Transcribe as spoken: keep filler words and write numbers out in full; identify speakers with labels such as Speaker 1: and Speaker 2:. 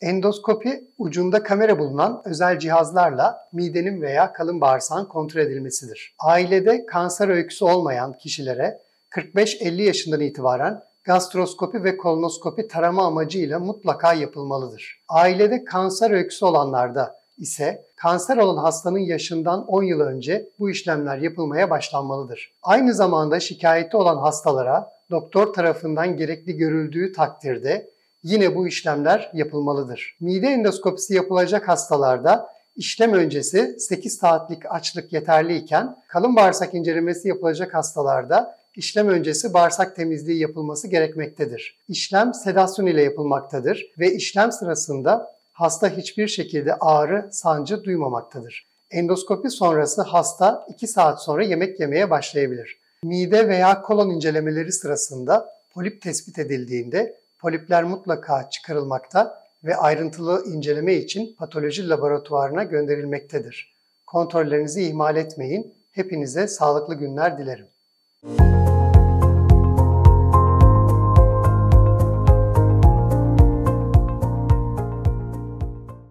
Speaker 1: Endoskopi, ucunda kamera bulunan özel cihazlarla midenin veya kalın bağırsağın kontrol edilmesidir. Ailede kanser öyküsü olmayan kişilere kırk beş elli yaşından itibaren gastroskopi ve kolonoskopi tarama amacıyla mutlaka yapılmalıdır. Ailede kanser öyküsü olanlarda ise kanser olan hastanın yaşından on yıl önce bu işlemler yapılmaya başlanmalıdır. Aynı zamanda şikayeti olan hastalara doktor tarafından gerekli görüldüğü takdirde yine bu işlemler yapılmalıdır. Mide endoskopisi yapılacak hastalarda işlem öncesi sekiz saatlik açlık yeterliyken kalın bağırsak incelemesi yapılacak hastalarda işlem öncesi bağırsak temizliği yapılması gerekmektedir. İşlem sedasyon ile yapılmaktadır ve işlem sırasında hasta hiçbir şekilde ağrı, sancı duymamaktadır. Endoskopi sonrası hasta iki saat sonra yemek yemeye başlayabilir. Mide veya kolon incelemeleri sırasında polip tespit edildiğinde polipler mutlaka çıkarılmakta ve ayrıntılı inceleme için patoloji laboratuvarına gönderilmektedir. Kontrollerinizi ihmal etmeyin. Hepinize sağlıklı günler dilerim.